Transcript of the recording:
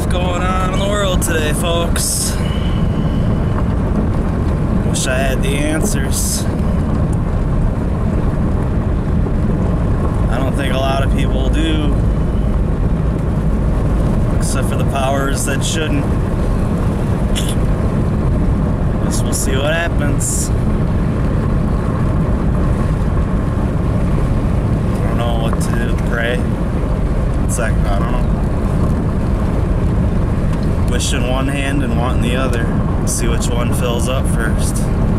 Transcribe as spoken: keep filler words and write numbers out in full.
stuff going on in the world today, folks. Wish I had the answers. I don't think a lot of people do, except for the powers that shouldn't. Guess we'll see what happens. I don't know what to do. Pray. It's like, I don't know. Wishing one hand and wanting the other. See which one fills up first.